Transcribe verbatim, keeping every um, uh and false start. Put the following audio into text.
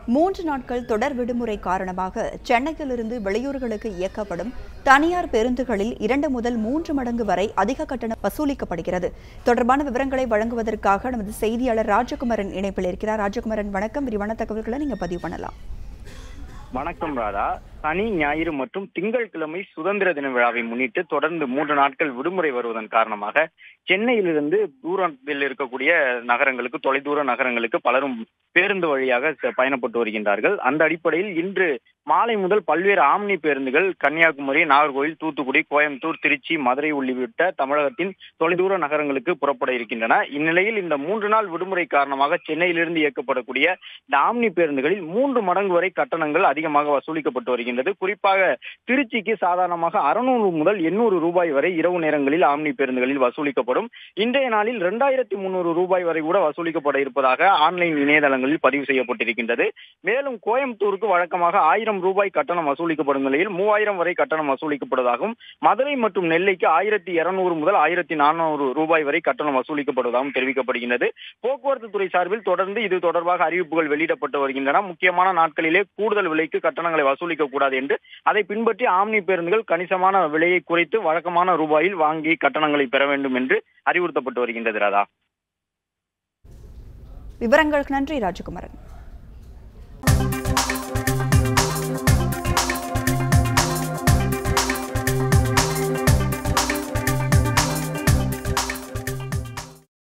மூன்று நாட்கள் தொடர் விடுமுறை காரணமாக சென்னையிலிருந்து வெளியூர்களுக்கு இயக்கப்படும் தனியார் பேருந்துகளில் இரண்டு முதல் மூன்று மடங்கு வரை அதிக கட்டணம் வசூலிக்கப்படுகிறது. தொடர்பான விவரங்களை வழங்குவதற்காக நமது செய்தியாளர் ராஜகுமாரன் இணைப்பில் இருக்கிறார். ராஜகுமாரன், வணக்கம். விரிவான தகவல்களை நீங்க பதிவு பண்ணலாம். வணக்கம் ராதா. சனி, ஞாயிறு மற்றும் திங்கட்கிழமை சுதந்திர தின விழாவை முன்னிட்டு தொடர்ந்து மூன்று நாட்கள் விடுமுறை வருவதன் காரணமாக சென்னையிலிருந்து தூரத்தில் இருக்கக்கூடிய நகரங்களுக்கு, தொலைதூர நகரங்களுக்கு பலரும் பேருந்து வழியாக பயணப்பட்டு வருகின்றார்கள். அந்த அடிப்படையில் இன்று மாலை முதல் பல்வேறு ஆம்னி பேருந்துகள் கன்னியாகுமரி, நாகர்கோவில், தூத்துக்குடி, கோயம்புத்தூர், திருச்சி, மதுரை உள்ளிட்ட தமிழகத்தின் தொலைதூர நகரங்களுக்கு புறப்பட இருக்கின்றன. இந்நிலையில் இந்த மூன்று நாள் விடுமுறை காரணமாக சென்னையிலிருந்து இயக்கப்படக்கூடிய இந்த ஆம்னி பேருந்துகளில் மூன்று மடங்கு வரை கட்டணங்கள் அதிகமாக வசூலிக்கப்பட்டு வருகின்றன. குறிப்பாக திருச்சிக்கு சாதாரணமாக அறுநூறு முதல் எண்ணூறு ரூபாய் வரை இரவு நேரங்களில் ஆம்னி பேருந்துகளில் வசூலிக்கப்படும். இன்றைய நாளில் இரண்டாயிரத்தி முன்னூறு ரூபாய் வரை கூட வசூலிக்கப்பட இருப்பதாக ஆன்லைன் இணையதளங்களில் பதிவு செய்யப்பட்டிருக்கின்றது. மேலும் கோயம்புத்தூருக்கு வழக்கமாக ஆயிரம் ரூபாய் கட்டணம் வசூலிக்கப்படும் நிலையில் மூவாயிரம் வரை கட்டணம் வசூலிக்கப்படுவதாகவும், மதுரை மற்றும் நெல்லைக்கு ஆயிரத்தி இருநூறு முதல் ஆயிரத்தி நானூறு ரூபாய் வரை கட்டணம் வசூலிக்கப்படுவதாகவும் தெரிவிக்கப்படுகின்றது. போக்குவரத்து துறை சார்பில் தொடர்ந்து இது தொடர்பாக அறிவிப்புகள் வெளியிடப்பட்டு வருகின்றன. முக்கியமான நாட்களிலே கூடுதல் விலைக்கு கட்டணங்களை வசூலிக்க கூடாது என்று அதை பின்பற்றி ஆம்னி பேருந்துகள் கணிசமான விலையை குறைத்து வழக்கமான ரூபாயில் வாங்கி கட்டணங்களை பெற வேண்டும் என்று அறிவுறுத்தப்பட்டு வருகின்றது. ராதா, விவரங்களுக்கு நன்றி ராஜகுமாரன்.